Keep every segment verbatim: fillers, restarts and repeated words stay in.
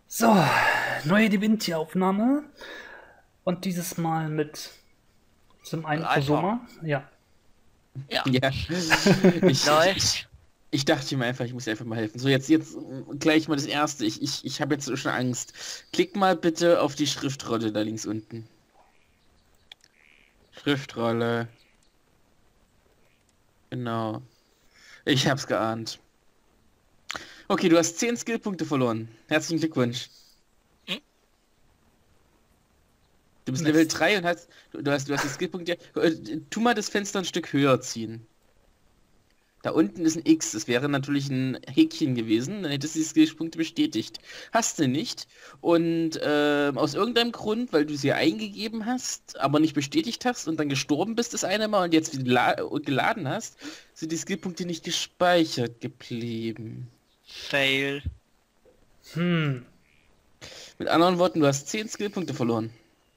So, neue Divinity-Aufnahme. Und dieses Mal mit zum einen Alter. Prosoma. Ja. Ja. Ja. Ich, Läuft. ich, ich dachte mir einfach, ich muss dir einfach mal helfen. So, jetzt, jetzt gleich mal das erste. Ich, ich, ich habe jetzt schon Angst. Klick mal bitte auf die Schriftrolle da links unten. Schriftrolle. Genau. Ich hab's geahnt. Okay, du hast zehn Skillpunkte verloren. Herzlichen Glückwunsch. Hm? Du bist Mist. Level drei und hast du, du hast du hast die Skillpunkte. Äh, Tu mal das Fenster ein Stück höher ziehen. Da unten ist ein X, das wäre natürlich ein Häkchen gewesen, dann hättest du die Skillpunkte bestätigt. Hast du nicht. Und äh, aus irgendeinem Grund, weil du sie eingegeben hast, aber nicht bestätigt hast und dann gestorben bist das eine Mal und jetzt wieder la- geladen hast, sind die Skillpunkte nicht gespeichert geblieben. Fail. Hm. Mit anderen Worten, du hast zehn Skillpunkte verloren.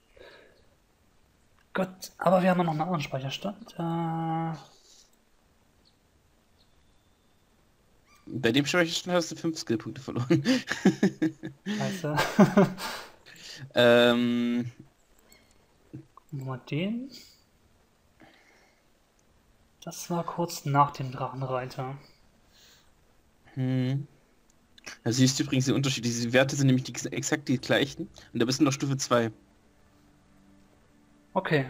Gut, aber wir haben noch einen anderen Speicherstand. Äh, Bei dem Speicherstand hast du fünf Skillpunkte verloren. scheiße. ähm, Mal den. Das war kurz nach dem Drachenreiter. hm. Da siehst du übrigens den Unterschied. Diese Werte sind nämlich die, exakt die gleichen. Und da bist du noch Stufe zwei. Okay.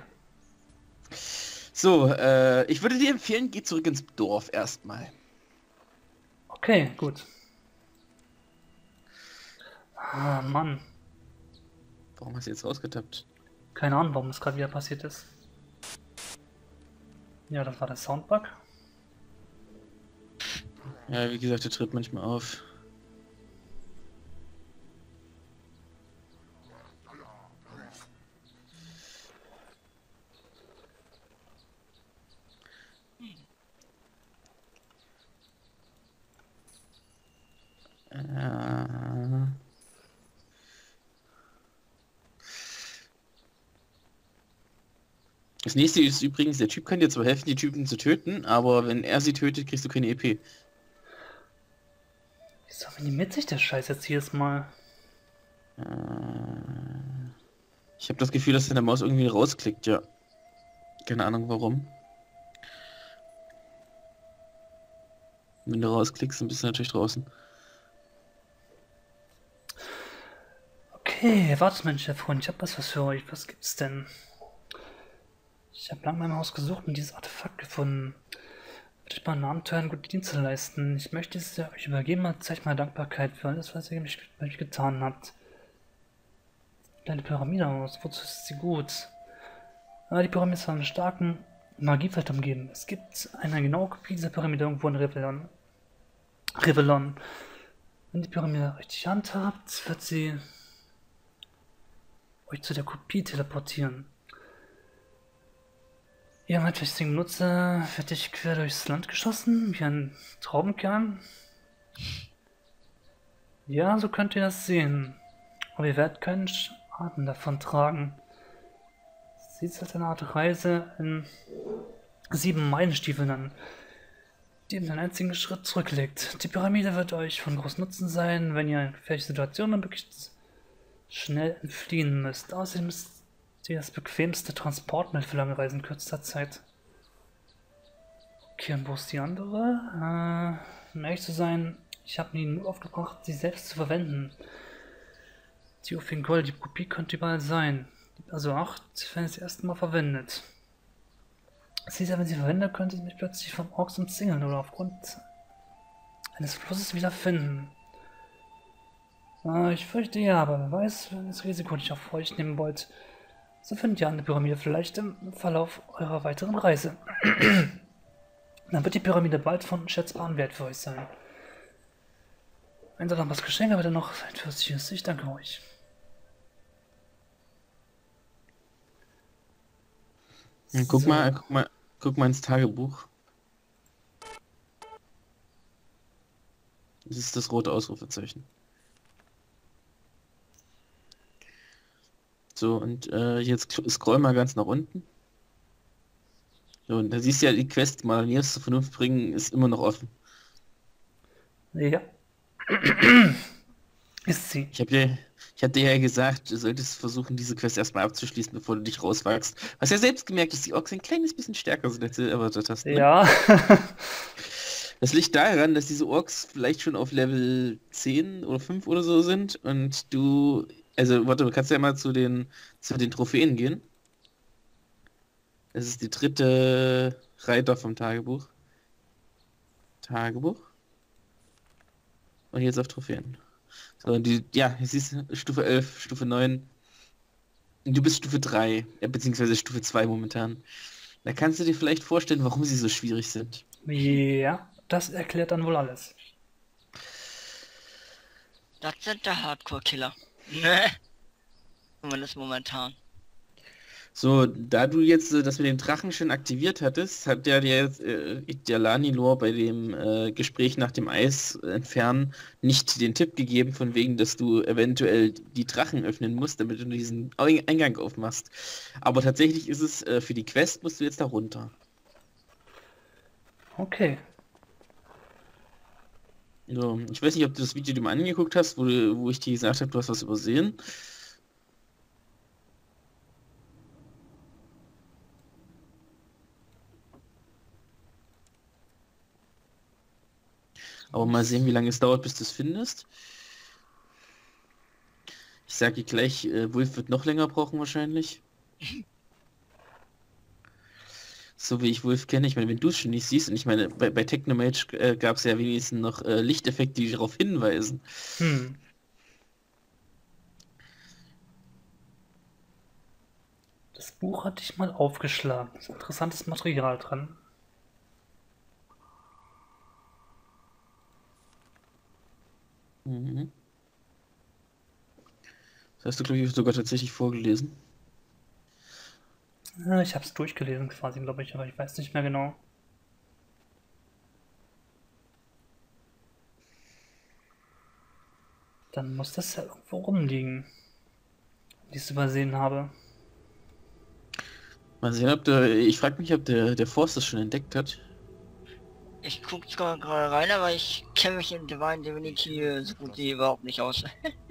So, äh, ich würde dir empfehlen, geh zurück ins Dorf erstmal. Okay, gut. Ah, Mann. Warum hast du jetzt rausgetappt? Keine Ahnung, warum das gerade wieder passiert ist. Ja, das war der Soundbug. Ja, wie gesagt, der tritt manchmal auf. Äh, Das nächste ist übrigens, der Typ kann dir zwar helfen, die Typen zu töten, aber wenn er sie tötet, kriegst du keine E P. Wieso minimiert sich der Scheiß jetzt jedes Mal? Äh, Ich habe das Gefühl, dass deine Maus irgendwie rausklickt, ja. Keine Ahnung warum. Wenn du rausklickst, dann bist du natürlich draußen. Okay, wartet mein Chefhund, ich hab was, was für euch. Was gibt's denn? Ich habe lange in meinem Haus gesucht und dieses Artefakt gefunden. Würde ich mal einen Abenteuer gute Dienste leisten. Ich möchte es euch übergeben und zeigt meine Dankbarkeit für alles, was ihr mich, mich getan habt. Kleine Pyramide aus, wozu ist sie gut? Aber die Pyramide ist von einer starken Magiefeld umgeben. Es gibt eine genaue Kopie dieser Pyramide irgendwo in Revellon. Revellon. Wenn die Pyramide richtig handhabt, wird sie euch zu der Kopie teleportieren. Ihr meint, ich den benutze, werde ich quer durchs Land geschossen, wie ein Traubenkern. Ja, so könnt ihr das sehen. Aber ihr werdet keinen Schaden davon tragen. Sieht als eine Art Reise in sieben Meilenstiefeln an, die ihr einen einzigen Schritt zurücklegt. Die Pyramide wird euch von großem Nutzen sein, wenn ihr in gefährliche Situationen möglichst schnell entfliehen müsst. Außerdem ist sie das bequemste Transportmittel für lange Reisen in kürzester Zeit. Okay, und wo ist die andere? Äh, um ehrlich zu sein, ich habe nie nur aufgebracht, sie selbst zu verwenden. Die Ufin Gold, die Kopie könnte überall sein. Also acht, wenn es das erste Mal verwendet. Sie ist, wenn sie verwendet, könnte sie mich plötzlich vom Orks umzingeln oder aufgrund eines Flusses wiederfinden. Äh, ich fürchte ja, aber wer weiß, wenn das Risiko nicht auf euch nehmen wollt, so findet ihr eine Pyramide vielleicht im Verlauf eurer weiteren Reise. Dann wird die Pyramide bald von schätzbarem Wert für euch sein. Wenn ihr noch was Geschenk habt, dann noch ein fürstliches. Ich danke euch. Ja, guck So. mal, guck mal, guck mal ins Tagebuch. Das ist das rote Ausrufezeichen. So, und äh, jetzt scroll mal ganz nach unten. So, und da siehst du ja, die Quest mal näheres zur Vernunft bringen, ist immer noch offen. Ja. Ist sie. Ich habe dir, ich hab dir ja gesagt, du solltest versuchen, diese Quest erstmal abzuschließen, bevor du dich rauswagst. Du hast ja selbst gemerkt, dass die Orks ein kleines bisschen stärker sind, als du erwartet hast, ne? Ja. Das liegt daran, dass diese Orks vielleicht schon auf Level zehn oder fünf oder so sind und du, also warte, du kannst ja mal zu den, zu den Trophäen gehen. Das ist die dritte Reiter vom Tagebuch. Tagebuch. Und jetzt auf Trophäen. So, die, ja, hier siehst du Stufe elf, Stufe neun. Und du bist Stufe drei, äh, beziehungsweise Stufe zwei momentan. Da kannst du dir vielleicht vorstellen, warum sie so schwierig sind. Ja, das erklärt dann wohl alles. Das sind der Hardcore-Killer. Ne? Zumindest momentan. So, da du jetzt äh, das mit dem Drachen schon aktiviert hattest, hat der dir jetzt äh, der Lanilor bei dem äh, Gespräch nach dem Eis entfernen nicht den Tipp gegeben, von wegen, dass du eventuell die Drachen öffnen musst, damit du diesen Ein- Eingang aufmachst. Aber tatsächlich ist es, äh, für die Quest musst du jetzt da runter. Okay. So, ich weiß nicht, ob du das Video dir mal angeguckt hast, wo, du, wo ich dir gesagt habe, du hast was übersehen. Aber mal sehen, wie lange es dauert, bis du es findest. Ich sage dir gleich, äh, Wolf wird noch länger brauchen wahrscheinlich. So wie ich Wolf kenne, ich meine, wenn du es schon nicht siehst, und ich meine, bei, bei Technomage äh, gab es ja wenigstens noch äh, Lichteffekte, die darauf hinweisen. Hm. Das Buch hatte ich mal aufgeschlagen. Ist interessantes Material dran. Mhm. Das hast du, glaube ich, sogar tatsächlich vorgelesen. Ja, ich habe es durchgelesen quasi, glaube ich, aber ich weiß nicht mehr genau. Dann muss das ja irgendwo rumliegen, wenn ich es übersehen habe. Mal sehen, ob der, ich frage mich, ob der, der Forst das schon entdeckt hat. Ich guck zwar gerade rein, aber ich kenne mich in Divine Divinity so gut wie überhaupt nicht aus.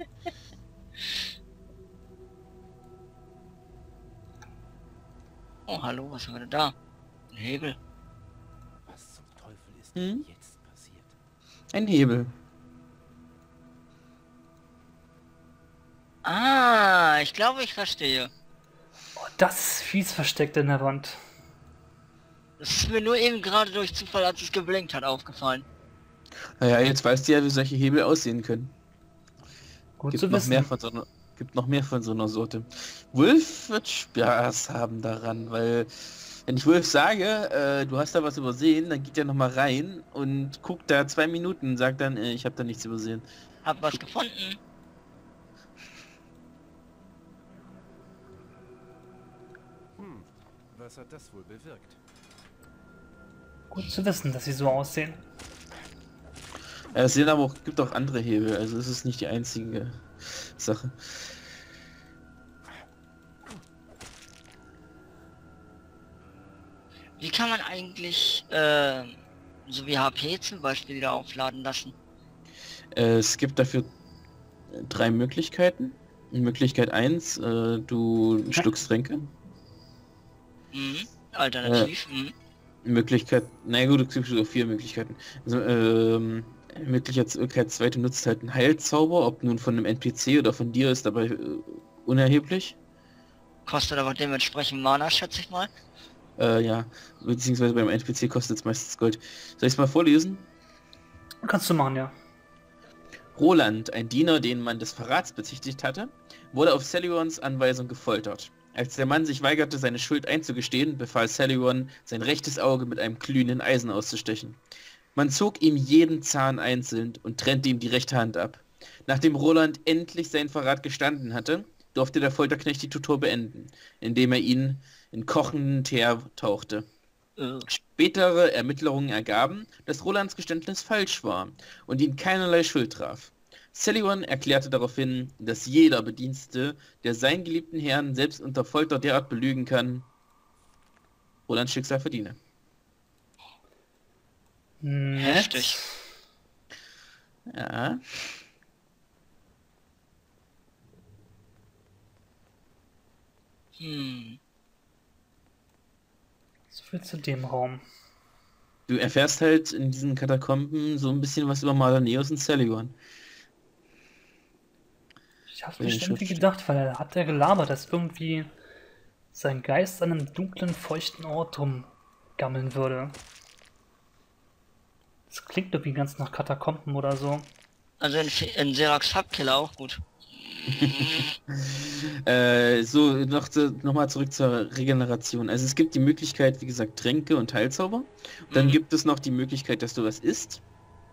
Oh, hallo, was haben wir denn da? Ein Hebel. Was zum Teufel ist Hm? denn jetzt passiert? Ein Hebel. Ah, ich glaube, ich verstehe. Oh, das ist fies versteckt in der Wand. Das ist mir nur eben gerade durch Zufall, als es geblinkt hat, aufgefallen. Naja, jetzt weißt du ja, wie solche Hebel aussehen können. Gut Gibt zu noch mehr wissen. von so einer, gibt noch mehr von so einer Sorte. Wolf wird Spaß haben daran, weil wenn ich Wolf sage, äh, du hast da was übersehen, dann geht er nochmal rein und guckt da zwei Minuten und sagt dann, äh, ich habe da nichts übersehen. Hab was gefunden. Hm, was hat das wohl bewirkt? Gut zu wissen, dass sie so aussehen. Äh, es sind aber auch, gibt auch andere Hebel, also es ist nicht die einzige Sache. Wie kann man eigentlich, äh, so wie H P zum Beispiel wieder aufladen lassen? Äh, es gibt dafür drei Möglichkeiten. Möglichkeit eins, äh, du schluckst Tränke. Mhm. Alternativ. Mhm. Möglichkeit, na gut, es gibt sogar vier Möglichkeiten. Also, ähm, Möglichkeit zwei, du nutzt halt einen Heilzauber, ob nun von einem N P C oder von dir, ist dabei äh, unerheblich. Kostet aber dementsprechend Mana, schätze ich mal. Äh, ja, beziehungsweise beim N P C kostet es meistens Gold. Soll ich es mal vorlesen? Kannst du machen, ja. Roland, ein Diener, den man des Verrats bezichtigt hatte, wurde auf Celeborns Anweisung gefoltert. Als der Mann sich weigerte, seine Schuld einzugestehen, befahl Celeborn, sein rechtes Auge mit einem glühenden Eisen auszustechen. Man zog ihm jeden Zahn einzeln und trennte ihm die rechte Hand ab. Nachdem Roland endlich seinen Verrat gestanden hatte, durfte der Folterknecht die Tortur beenden, indem er ihn in kochenden Teer tauchte. Äh, Spätere Ermittlungen ergaben, dass Rolands Geständnis falsch war und ihn keinerlei Schuld traf. Sullivan erklärte daraufhin, dass jeder Bedienstete, der seinen geliebten Herrn selbst unter Folter derart belügen kann, Rolands Schicksal verdiene. Nett. Heftig. Ja. Hm. So viel zu dem Raum. Du erfährst halt in diesen Katakomben so ein bisschen was über Madaneus und Celegon. Ich hab's Bei mir den schon irgendwie Schriftstücken. gedacht, weil er hat ja gelabert, dass irgendwie sein Geist an einem dunklen, feuchten Ort rumgammeln würde. Das klingt irgendwie ganz nach Katakomben oder so. Also in, in Serax Hubkiller auch gut. Äh, so, noch, zu, noch mal zurück zur Regeneration. Also es gibt die Möglichkeit, wie gesagt, Tränke und Heilzauber. Und dann Mhm. gibt es noch die Möglichkeit, dass du was isst.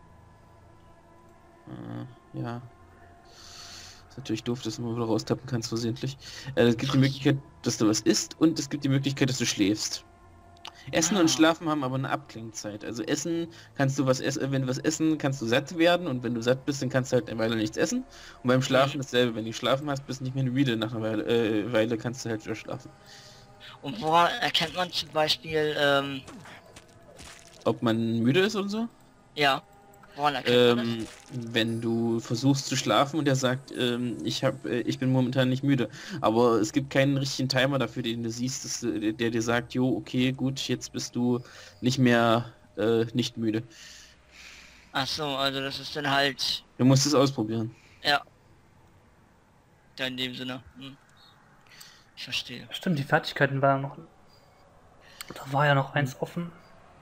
Äh, ja. Ist natürlich doof, dass du mal wieder raustappen kannst versehentlich. Äh, es gibt die Möglichkeit, dass du was isst und es gibt die Möglichkeit, dass du schläfst. Essen Ah. und Schlafen haben aber eine Abklingzeit. Also Essen kannst du was essen, wenn du was essen, kannst du satt werden und wenn du satt bist, dann kannst du halt eine Weile nichts essen. Und beim Schlafen Mhm. dasselbe, wenn du geschlafen hast, bist du nicht mehr müde, nach einer Weile, äh, Weile kannst du halt wieder schlafen. Und woran erkennt man zum Beispiel, ähm, Ob man müde ist und so? ja, woran erkennt man Ähm, wenn du versuchst zu schlafen und er sagt, ähm, ich hab, äh, ich bin momentan nicht müde. Aber es gibt keinen richtigen Timer dafür, den du siehst, dass, äh, der dir sagt, jo, okay, gut, jetzt bist du nicht mehr äh, nicht müde. das? Ach so, also das ist dann halt, Du musst es ausprobieren. ja, da in dem Sinne. Hm. Ich verstehe. Stimmt, die Fertigkeiten waren noch. Da war ja noch eins offen.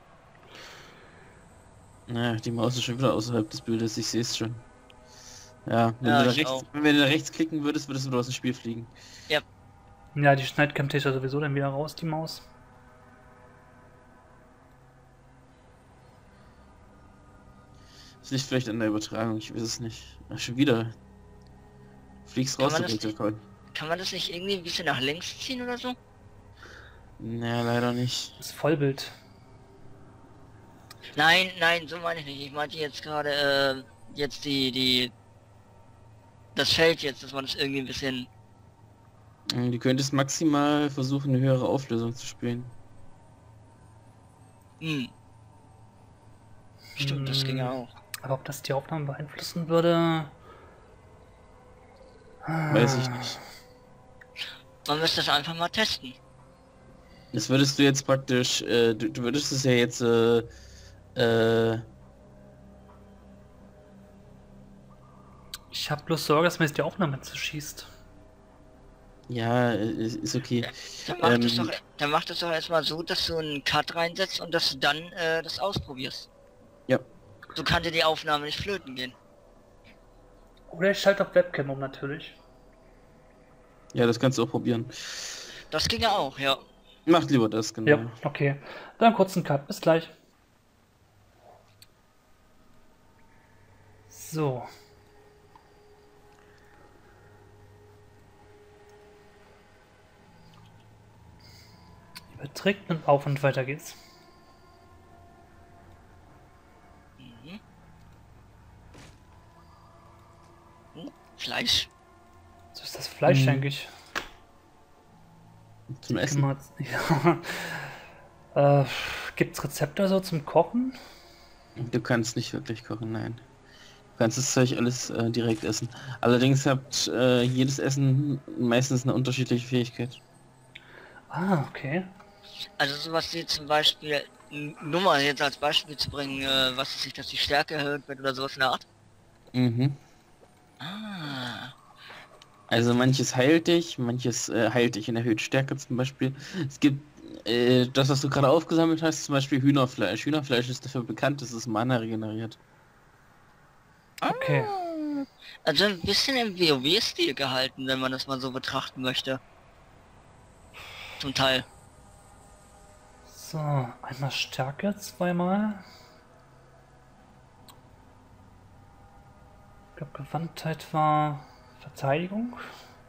Naja, die Maus ist schon wieder außerhalb des Bildes, ich sehe es schon. Ja, wenn, Ja, du da ich rechts, auch. wenn du da rechts klicken würdest, würdest du wieder aus dem Spiel fliegen. Ja, die schneidet Camtasia sowieso dann wieder raus, die Maus. Das liegt vielleicht an der Übertragung, ich weiß es nicht. Ach, schon wieder. Fliegst Kann raus, man du das Protokoll. Kann man das nicht irgendwie ein bisschen nach links ziehen oder so? Naja, leider nicht. Das Vollbild. Nein, nein, so meine ich nicht. Ich meinte jetzt gerade, äh, jetzt die, die, das Feld jetzt, dass man das irgendwie ein bisschen, Ähm, Du könntest maximal versuchen, eine höhere Auflösung zu spielen. hm. Stimmt, das ging ja Hm, auch. Aber ob das die Aufnahme beeinflussen würde? Weiß ich nicht. Man müsste das einfach mal testen. Das würdest du jetzt praktisch, äh, du, du würdest es ja jetzt, äh, äh, Ich habe bloß Sorge, dass mir jetzt die Aufnahme zerschießt. ja, äh, ist, ist okay. Dann macht es Ähm, doch, dann macht es doch erstmal so, dass du einen Cut reinsetzt und dass du dann äh, das ausprobierst. Ja. So kann dir die Aufnahme nicht flöten gehen. Oder ich schalte auf Webcam um natürlich. Ja, das kannst du auch probieren. Das ging ja auch, ja. Macht lieber das, genau. Ja, okay. Dann kurzen Cut. Bis gleich. So. Überträgt und auf und weiter geht's. Mhm. Hm, Fleisch. So ist das Fleisch Mhm. eigentlich. Zum Essen. Immer, ja. äh, gibt's Rezepte so zum Kochen? Du kannst nicht wirklich kochen, nein. Du kannst das Zeug alles äh, direkt essen. Allerdings hat äh, jedes Essen meistens eine unterschiedliche Fähigkeit. Ah, okay. Also sowas wie zum Beispiel, n- nur mal jetzt als Beispiel zu bringen, äh, was weiß ich, dass die Stärke erhöht wird oder sowas in der Art. Mhm. Ah. Also manches heilt dich, manches äh, heilt dich in erhöht Stärke zum Beispiel. Es gibt äh, das, was du gerade aufgesammelt hast, zum Beispiel Hühnerfleisch. Hühnerfleisch ist dafür bekannt, dass es Mana regeneriert. Okay. Also ein bisschen im WoW-Stil gehalten, wenn man das mal so betrachten möchte. Zum Teil. So, einmal Stärke, zweimal. Ich glaube, Gewandtheit war Verteidigung.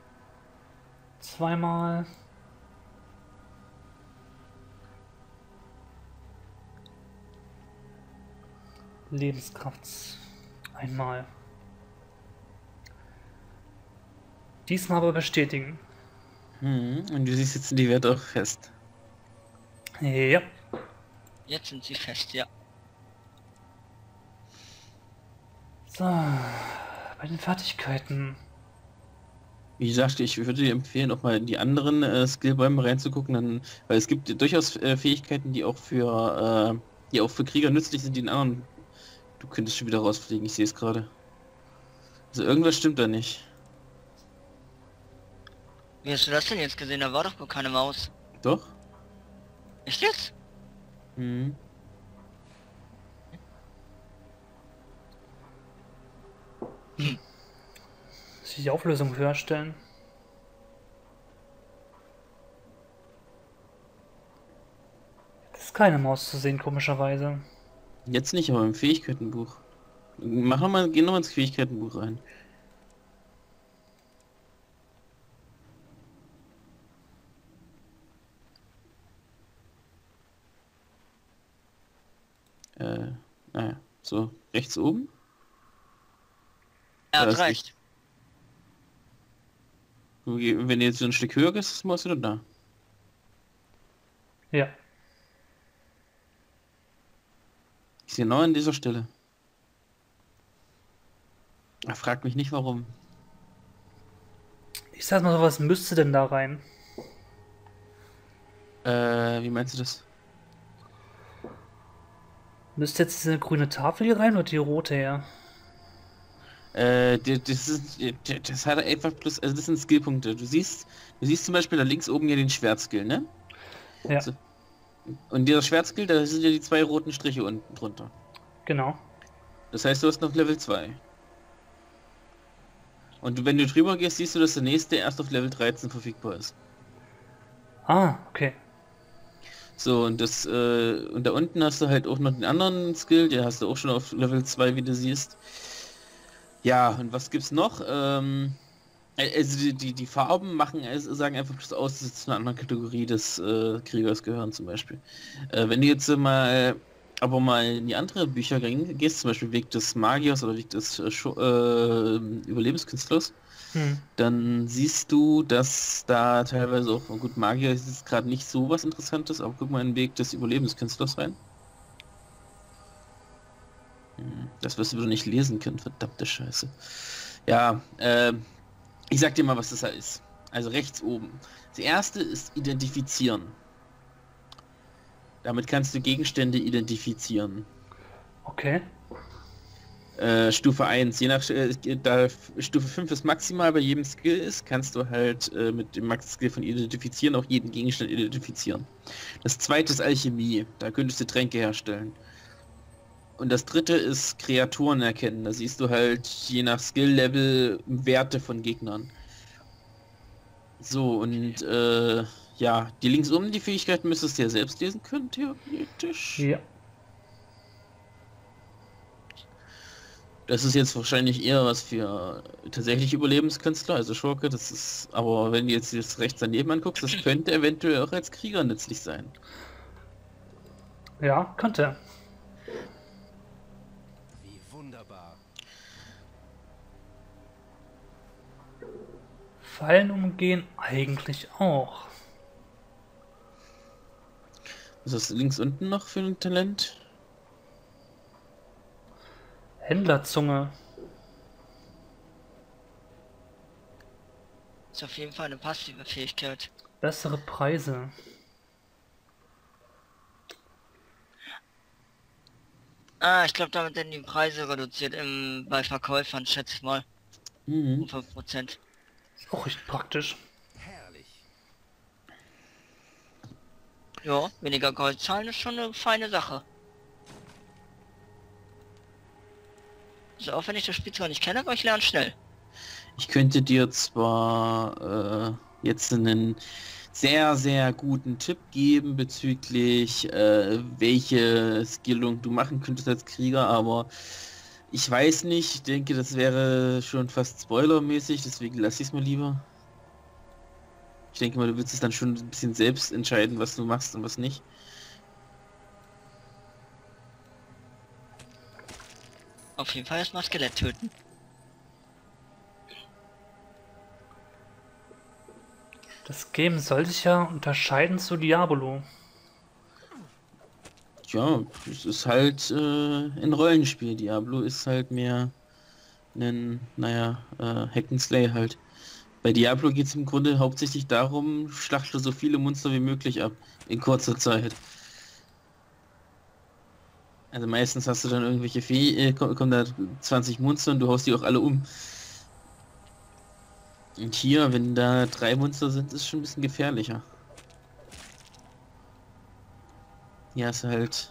Zweimal. Lebenskraft. Einmal. Diesmal aber bestätigen. Mhm. Und du siehst jetzt die Werte auch fest. Ja. Jetzt sind sie fest, ja. So, bei den Fertigkeiten. Wie gesagt, ich würde dir empfehlen, auch mal in die anderen äh, Skillbäume reinzugucken, dann, weil es gibt durchaus äh, Fähigkeiten, die auch für äh, die auch für Krieger nützlich sind, die in anderen. Du könntest schon wieder rausfliegen, ich sehe es gerade. Also irgendwas stimmt da nicht. Wie hast du das denn jetzt gesehen? Da war doch wohl keine Maus. Doch? Echt jetzt? Mhm. Muss ich die Auflösung höher stellen? Es ist keine Maus zu sehen, komischerweise. Jetzt nicht, aber im Fähigkeitenbuch. Mach noch mal, geh noch mal ins Fähigkeitenbuch rein. Äh, naja, so, rechts oben. Er Da hat ist recht. Wenn du jetzt so ein Stück höher gehst, ist du da. Ja. Ich sehe genau an dieser Stelle. Er fragt mich nicht warum. Ich sag mal so, was müsste denn da rein? Äh, wie meinst du das? Müsste jetzt diese grüne Tafel hier rein oder die rote her? Äh, die- das ist, die- das hat einfach plus, also das sind Skillpunkte. Du siehst, du siehst zum Beispiel da links oben ja den Schwertskill, ne? Ja, So. Und dieser Schwertskill, da sind ja die zwei roten Striche unten drunter. genau. Das heißt, du hast noch Level zwei. Und du- wenn du drüber gehst, siehst du, dass der nächste erst auf Level dreizehn verfügbar ist. Ah, okay. So, und das, äh, und da unten hast du halt auch noch den anderen Skill, den hast du auch schon auf Level zwei, wie du siehst. Ja, und was gibt's noch? Ähm, also die, die, die Farben machen, also sagen einfach bloß aus, dass sie zu einer anderen Kategorie des äh, Kriegers gehören zum Beispiel. Äh, wenn du jetzt äh, mal, aber mal in die andere Bücher gehen- gehst, zum Beispiel Weg des Magiers oder Weg des äh, Scho- äh, Überlebenskünstlers, Hm. dann siehst du, dass da teilweise auch, gut, Magier ist jetzt gerade nicht so was Interessantes, aber guck mal in den Weg des Überlebenskünstlers rein. Hm, Das wirst du wieder nicht lesen können, verdammte Scheiße. Ja, ähm, ich sag dir mal, was das da ist. Also rechts oben. Das erste ist identifizieren. Damit kannst du Gegenstände identifizieren. Okay. Äh, Stufe eins, je nach äh, da F- Stufe fünf ist maximal bei jedem Skill ist, kannst du halt äh, mit dem Max-Skill von identifizieren auch jeden Gegenstand identifizieren. Das zweite ist Alchemie, da könntest du Tränke herstellen. Und das dritte ist Kreaturen erkennen, da siehst du halt je nach Skill-Level Werte von Gegnern. So, und äh, ja, die links oben, die Fähigkeiten müsstest du ja selbst lesen können, theoretisch. Ja. Das ist jetzt wahrscheinlich eher was für tatsächlich Überlebenskünstler, also Schurke, das ist, aber wenn du jetzt das rechts daneben anguckst, das könnte eventuell auch als Krieger nützlich sein. Ja, könnte. Wie wunderbar. Fallen umgehen eigentlich auch. Was ist links unten noch für ein Talent? Händlerzunge. Ist auf jeden Fall eine passive Fähigkeit. Bessere Preise. Ah, ich glaube, damit werden die Preise reduziert im, bei Verkäufern, schätze ich mal. Um Mhm. fünf Prozent. Ist auch recht praktisch. Herrlich. Ja, weniger Gold zahlen ist schon eine feine Sache. Also auch wenn ich das Spiel zwar nicht kenne, aber ich lerne schnell. Ich könnte dir zwar äh, jetzt einen sehr, sehr guten Tipp geben bezüglich äh, welche Skillung du machen könntest als Krieger, aber ich weiß nicht, ich denke, das wäre schon fast spoilermäßig, deswegen lass ich es mal lieber. Ich denke mal, du willst es dann schon ein bisschen selbst entscheiden, was du machst und was nicht. Auf jeden Fall erstmal Skelett töten. Das Game soll sich ja unterscheiden zu Diablo. Tja, es ist halt äh, ein Rollenspiel. Diablo ist halt mehr ein, naja, äh, Hack and Slay halt. Bei Diablo geht es im Grunde hauptsächlich darum, schlachte so viele Monster wie möglich ab, in kurzer Zeit. Also meistens hast du dann irgendwelche Fee, äh, kommen kommen da zwanzig Monster und du haust die auch alle um. Und hier, wenn da drei Monster sind, ist schon ein bisschen gefährlicher. Ja, ist halt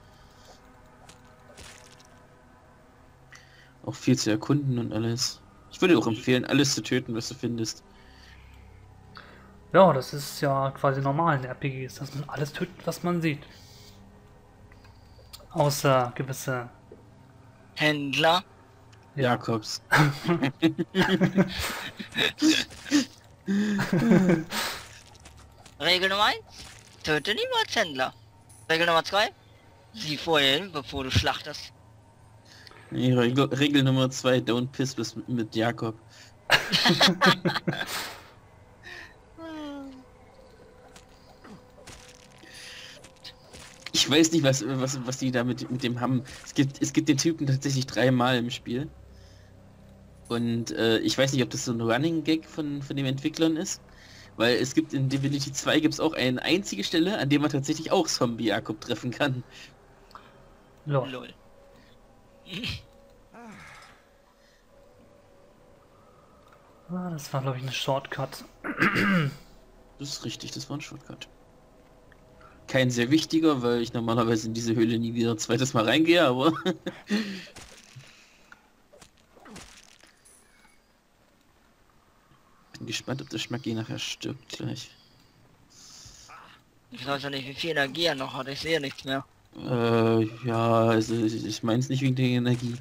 auch viel zu erkunden und alles. Ich würde auch empfehlen, alles zu töten, was du findest. Ja, das ist ja quasi normal in R P Gs, dass man alles tötet, was man sieht. Außer gewisse... Händler. Ja, Jakobs. Regel Nummer eins. Töte niemals Händler. Regel Nummer zwei. Sieh vorher hin, bevor du schlachtest. Nee, Regel, Regel Nummer zwei, don't piss with, mit Jakob. Ich weiß nicht, was, was, was die da mit, mit dem haben. Es gibt, es gibt den Typen tatsächlich dreimal im Spiel. Und äh, ich weiß nicht, ob das so ein Running Gag von, von den Entwicklern ist. Weil es gibt in Divinity zwei gibt es auch eine einzige Stelle, an der man tatsächlich auch Zombie Jakob treffen kann. lol. Lol. Ah, das war, glaube ich, eine Shortcut. Das ist richtig, das war ein Shortcut. Kein sehr wichtiger, weil ich normalerweise in diese Höhle nie wieder ein zweites Mal reingehe, aber... Bin gespannt, ob der Schmacki nachher stirbt gleich. Ich weiß ja nicht, wie viel Energie er noch hat. Ich sehe nichts mehr. Äh, ja, also ich, ich meine es nicht wegen der Energie.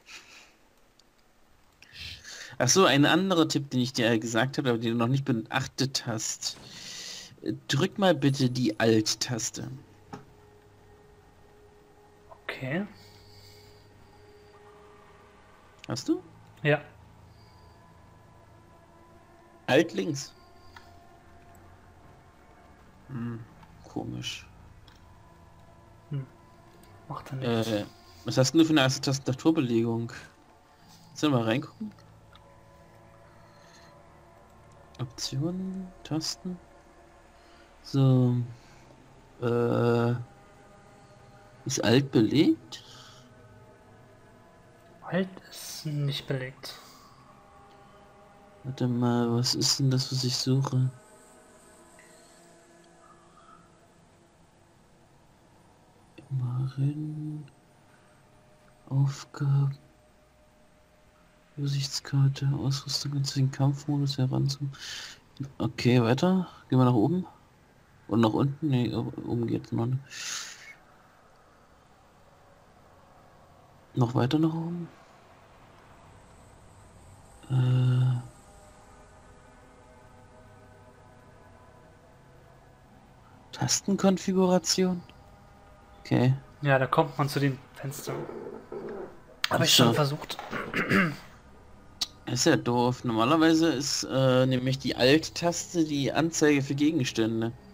Ach so, ein anderer Tipp, den ich dir gesagt habe, aber den du noch nicht beachtet hast. Drück mal bitte die Alt-Taste. Okay. Hast du? Ja. Alt links. Hm, komisch. Macht er nicht. Äh, was hast denn du für eine erste Tastaturbelegung? Sollen wir mal reingucken? Optionen, Tasten. So. Äh, ist alt belegt? Alt ist nicht belegt. Warte mal, was ist denn das, was ich suche? Immerhin. Aufgaben. Übersichtskarte, Ausrüstung und den Kampfmodus heranzu. Okay, weiter. Gehen wir nach oben. Und nach unten? Nee, oben geht's noch. Noch weiter nach oben. Äh. Tastenkonfiguration. Okay. Ja, da kommt man zu den Fenstern. Habe ich Ach so. schon versucht. Ist ja doof. Normalerweise ist äh, nämlich die Alt-Taste die Anzeige für Gegenstände.